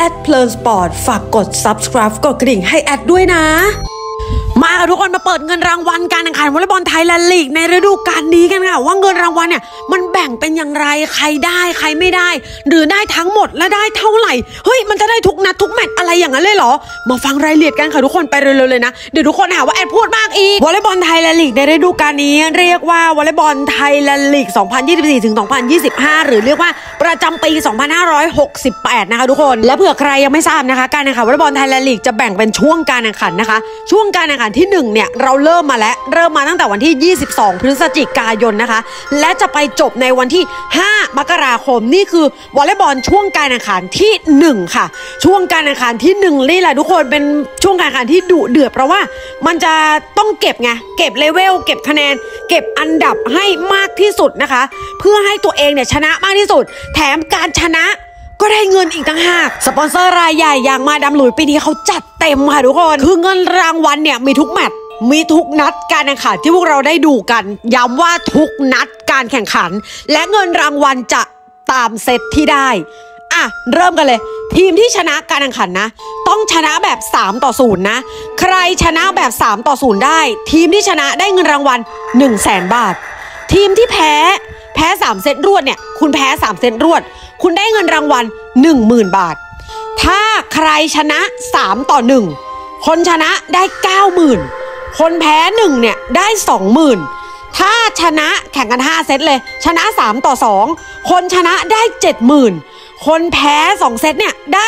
เพลินสปอร์ตฝากกด subscribe กดกระดิ่งให้แอดด้วยนะมาค่ะทุกคนมาเปิดเงินรางวัลการแข่งขันวอลเลย์บอลไทยแลนด์ลีกในฤดูกาลนี้กันค่ะว่าเงินรางวัลเนี่ยมันแบ่งเป็นอย่างไรใครได้ใครไม่ได้หรือได้ทั้งหมดและได้เท่าไหร่เฮ้ยมันจะได้ทุกนัดทุกแมตช์อะไรอย่างนั้นเลยเหรอมาฟังรายละเอียดกันค่ะทุกคนไปเร็วๆเลยนะเดี๋ยวทุกคนหาว่าแอดพูดมากอีกวอลเลย์บอลไทยแลนด์ลีกในฤดูกาลนี้เรียกว่าวอลเลย์บอลไทยแลนด์ลีก 2024 ถึง 2025 หรือเรียกว่าประจำปี 2568 นะคะทุกคนและเผื่อใครยังไม่ทราบนะคะการแข่งขันวอลเลย์บอลไทยแลนด์ลีกจะแบ่งเป็นช่วงการแข่งขันนะคะช่วงการแข่งขันที่1เนี่ยเราเริ่มมาตั้งแต่วันที่22พฤศจิกายนนะคะและจะไปจบในวันที่5มกราคมนี่คือวอลเลย์บอลช่วงการแข่งขันที่1ค่ะช่วงการแข่งขันที่1นี่แหละทุกคนเป็นช่วงการแข่งขันที่ดุเดือดเพราะว่ามันจะต้องเก็บเลเวลเก็บคะแนนเก็บอันดับให้มากที่สุดนะคะเพื่อให้ตัวเองเนี่ยชนะมากที่สุดแถมการชนะก็ได้เงินอีกต่างหากสปอนเซอร์รายใหญ่อย่างมาดามหลุยปีนี้เขาจัดเต็มค่ะทุกคนคือเงินรางวัลเนี่ยมีทุกแมตช์มีทุกนัดการแข่งขันที่พวกเราได้ดูกันย้ำว่าทุกนัดการแข่งขันและเงินรางวัลจะตามเซตที่ได้เริ่มกันเลยทีมที่ชนะการแข่งขันนะต้องชนะแบบ3-0นะใครชนะแบบ3-0ได้ทีมที่ชนะได้เงินรางวัล 100,000 บาททีมที่แพ้3เซตรวดเนี่ยคุณแพ้3เซตรวดคุณได้เงินรางวัล 10,000 บาทถ้าใครชนะ3-1คนชนะได้90,000คนแพ้1เนี่ยได้20,000ถ้าชนะแข่งกัน5เซตเลยชนะ3-2คนชนะได้70,000คนแพ้2เซตเนี่ยได้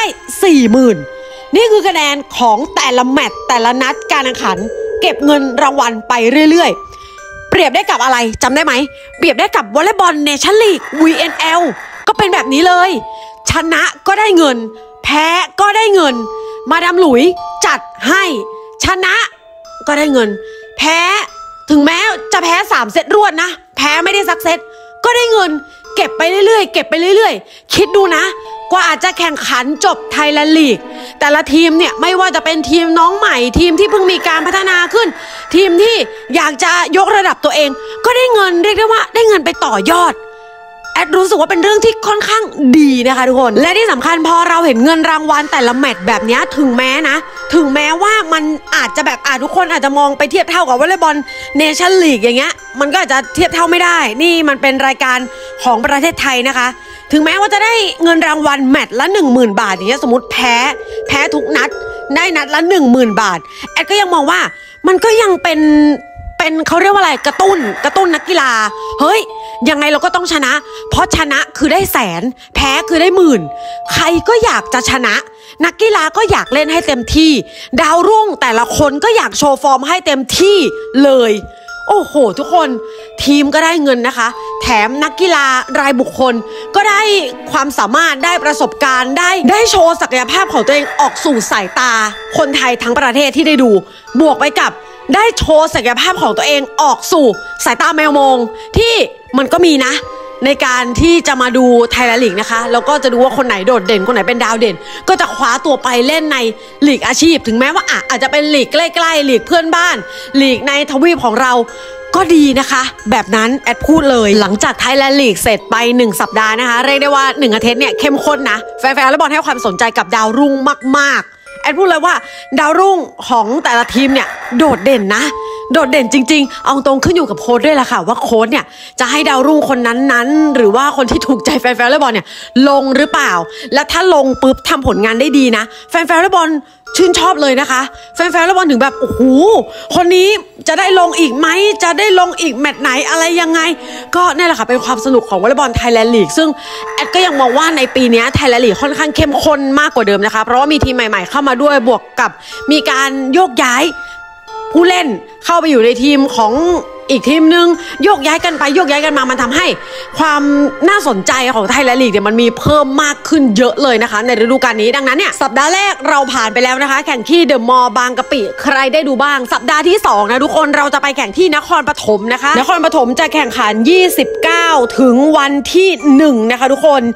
40,000นี่คือคะแนนของแต่ละแมตช์แต่ละนัดการแข่งขันเก็บเงินรางวัลไปเรื่อยๆเปรียบได้กับอะไรจำได้ไหมเปรียบได้กับวอลเลย์บอลเนชั่นลีก VNL ก็เป็นแบบนี้เลยชนะก็ได้เงินแพ้ก็ได้เงินมาดามหลุยจัดให้ชนะก็ได้เงินแพ้ถึงแม้จะแพ้3เซตรวดนะแพ้ไม่ได้สักเซตก็ได้เงินเก็บไปเรื่อยๆคิดดูนะกว่าอาจจะแข่งขันจบไทยแลนด์ลีกแต่ละทีมเนี่ยไม่ว่าจะเป็นทีมน้องใหม่ทีมที่เพิ่งมีการพัฒนาขึ้นทีมที่อยากจะยกระดับตัวเองก็ได้เงินเรียกได้ว่าได้เงินไปต่อยอดแอดรู้สึกว่าเป็นเรื่องที่ค่อนข้างดีนะคะทุกคนและที่สำคัญพอเราเห็นเงินรางวัลแต่ละแมตช์แบบนี้ถึงแม้ว่ามันอาจจะแบบทุกคนอาจจะมองไปเทียบเท่ากับวอลเลย์บอลเนชั่นลีกอย่างเงี้ยมันก็อาจจะเทียบเท่าไม่ได้นี่มันเป็นรายการของประเทศไทยนะคะถึงแม้ว่าจะได้เงินรางวัลแมตช์ละ 10,000 บาทอย่างเงี้ยสมมติแพ้ทุกนัดได้นัดละ 10,000 บาทแอดก็ยังมองว่ามันก็ยังเป็นเขาเรียกว่าอะไรกระตุ้นนักกีฬาเฮ้ยยังไงเราก็ต้องชนะเพราะชนะคือได้แสนแพ้คือได้หมื่นใครก็อยากจะชนะนักกีฬาก็อยากเล่นให้เต็มที่ดาวรุ่งแต่ละคนก็อยากโชว์ฟอร์มให้เต็มที่เลยโอ้โหทุกคนทีมก็ได้เงินนะคะแถมนักกีฬารายบุคคลก็ได้ความสามารถได้ประสบการณ์ได้โชว์ศักยภาพของตัวเองออกสู่สายตาคนไทยทั้งประเทศที่ได้ดูบวกไปกับได้โชว์ศักยภาพของตัวเองออกสู่สายตาแมวมองที่มันก็มีนะในการที่จะมาดูไทยแลนด์ลีกนะคะแล้วก็จะดูว่าคนไหนโดดเด่นคนไหนเป็นดาวเด่นก็จะคว้าตัวไปเล่นในลีกอาชีพถึงแม้ว่าอาจจะเป็นลีกใกล้ๆลีกเพื่อนบ้านลีกในทวีปของเราก็ดีนะคะแบบนั้นแอดพูดเลยหลังจากไทยแลนด์ลีกเสร็จไป1สัปดาห์นะคะเรียกได้ว่า1อาทิตย์เนี่ยเข้มข้นนะแฟนๆวอลเลย์บอลให้ความสนใจกับดาวรุ่งมากๆแอดพูดเลยว่าดาวรุ่งของแต่ละทีมเนี่ยโดดเด่นจริงๆเอาตรงขึ้นอยู่กับโค้ชด้วยล่ะค่ะว่าโค้ชเนี่ยจะให้ดาวรุ่งคนนั้นหรือว่าคนที่ถูกใจแฟนๆวอลเลย์บอลเนี่ยลงหรือเปล่าและถ้าลงปุ๊บทำผลงานได้ดีนะแฟนๆวอลเลย์บอลชื่นชอบเลยนะคะแฟนๆวอลเลย์บอลถึงแบบโอ้โหคนนี้จะได้ลงอีกไหมจะได้ลงอีกแมตช์ไหนอะไรยังไงก็นี่แหละค่ะเป็นความสนุกของวอลเลย์บอลไทยแลนด์ลีกซึ่งแอดก็ยังมองว่าในปีนี้ไทยแลนด์ลีกค่อนข้างเข้มข้นมากกว่าเดิมนะคะเพราะว่ามีทีมใหม่ๆเข้ามาด้วยบวกกับมีการโยกย้ายผู้เล่นเข้าไปอยู่ในทีมของอีกทีมนึงโยกย้ายกันไปโยกย้ายกันมามันทำให้ความน่าสนใจของไทยแลนด์ลีกเนี่ยมันมีเพิ่มมากขึ้นเยอะเลยนะคะในฤดูกาลนี้ดังนั้นเนี่ยสัปดาห์แรกเราผ่านไปแล้วนะคะแข่งที่เดอะมอลล์บางกะปิใครได้ดูบ้างสัปดาห์ที่2นะทุกคนเราจะไปแข่งที่นครปฐมนะคะนครปฐมจะแข่งขัน29ถึงวันที่1นะคะทุกคน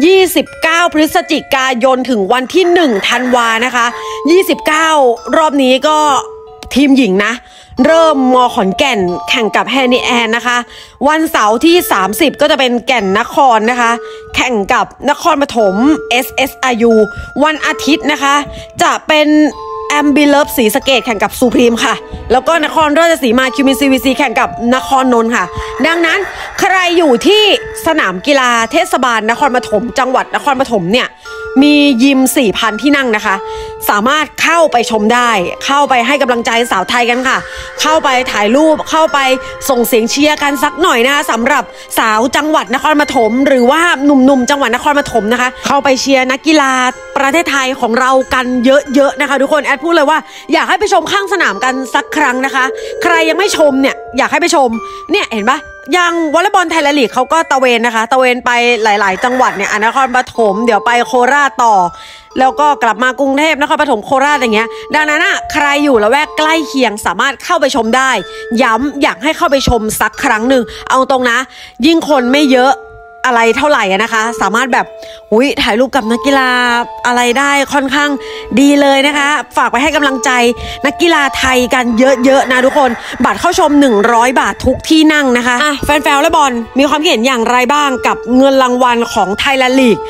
29พฤศจิกายนถึงวันที่1ธันวานะคะ29รอบนี้ก็ทีมหญิงนะเริ่มมขอนแก่นแข่งกับแฮนิแอนนะคะวันเสาร์ที่30ก็จะเป็นแก่นนครนะคะแข่งกับนครปฐม SSRU วันอาทิตย์นะคะจะเป็นแอมบิเลิฟศรีสะเกษแข่งกับซูพรีมค่ะแล้วก็นครราชสีมาคิวมิน CVC แข่งกับนครนนท์ค่ะดังนั้นใครอยู่ที่สนามกีฬาเทศบาลนครปฐมจังหวัดนครปฐมเนี่ยมียิม 4,000 ที่นั่งนะคะสามารถเข้าไปชมได้เข้าไปให้กำลังใจสาวไทยกันค่ะเข้าไปถ่ายรูปเข้าไปส่งเสียงเชียร์กันสักหน่อยนะคะสำหรับสาวจังหวัดนครปฐมหรือว่าหนุ่มๆจังหวัดนครปฐมนะคะเข้าไปเชียร์นักกีฬาประเทศไทยของเรากันเยอะๆนะคะทุกคนแอดพูดเลยว่าอยากให้ไปชมข้างสนามกันสักครั้งนะคะใครยังไม่ชมเนี่ยอยากให้ไปชมเนี่ยเห็นปะยังวอลเลย์บอลไทยลีกเขาก็ตะเวนนะคะตะเวนไปหลายๆจังหวัดเนี่ยนครปฐมเดี๋ยวไปโคราชต่อแล้วก็กลับมากรุงเทพนครปฐมโคราชอย่างเงี้ยดังนั้นอ่ะใครอยู่ละแวกใกล้เคียงสามารถเข้าไปชมได้ย้ำอยากให้เข้าไปชมสักครั้งหนึ่งเอาตรงนะยิ่งคนไม่เยอะอะไรเท่าไหร่นะคะสามารถแบบถ่ายรูปกับนักกีฬาอะไรได้ค่อนข้างดีเลยนะคะฝากไปให้กำลังใจนักกีฬาไทยกันเยอะๆนะทุกคนบัตรเข้าชม100 บาททุกที่นั่งนะคะแฟนๆวอลเลย์บอลมีความคิดเห็นอย่างไรบ้างกับเงินรางวัลของไทยแลนด์ลีก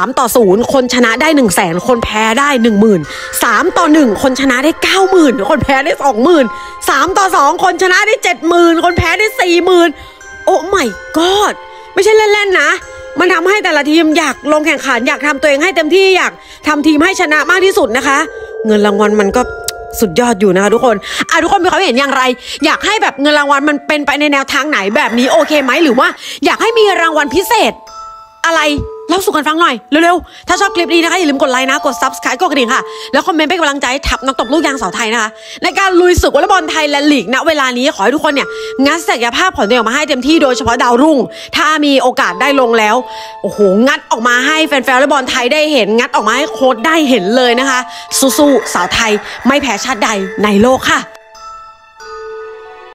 3-0คนชนะได้ 100,000 คนแพ้ได้ 10,000 3-1คนชนะได้ 90,000 คนแพ้ได้ 20,000 3-2คนชนะได้ 70,000 คนแพ้ได้ 40,000 โอ้ my godไม่ใช่เล่นๆนะมันทำให้แต่ละทีมอยากลงแข่งขันอยากทำตัวเองให้เต็มที่อยากทำทีมให้ชนะมากที่สุดนะคะเงินรางวัลมันก็สุดยอดอยู่นะคะทุกคนทุกคนมีความเห็นอย่างไรอยากให้แบบเงินรางวัลมันเป็นไปในแนวทางไหนแบบนี้โอเคไหมหรือว่าอยากให้มีรางวัลพิเศษอะไรเล่าสู่กันฟังหน่อยเร็วๆถ้าชอบคลิปนี้นะคะอย่าลืมกดไลค์นะกด Subscribe กดกระดิ่งค่ะแล้วคอมเมนต์เป็นกำลังใจทับนักตบลูกยางสาวไทยนะคะในการลุยศึกวอลเลย์บอลไทยแลนด์ลีกณเวลานี้ขอให้ทุกคนเนี่ยงัดศักยภาพของตัวเองออกมาให้เต็มที่โดยเฉพาะดาวรุ่งถ้ามีโอกาสได้ลงแล้วโอ้โหงัดออกมาให้แฟนๆวอลเลย์บอลไทยได้เห็นงัดออกมาให้โค้ชได้เห็นเลยนะคะสู้ๆสาวไทยไม่แพ้ชาติใดในโลกค่ะ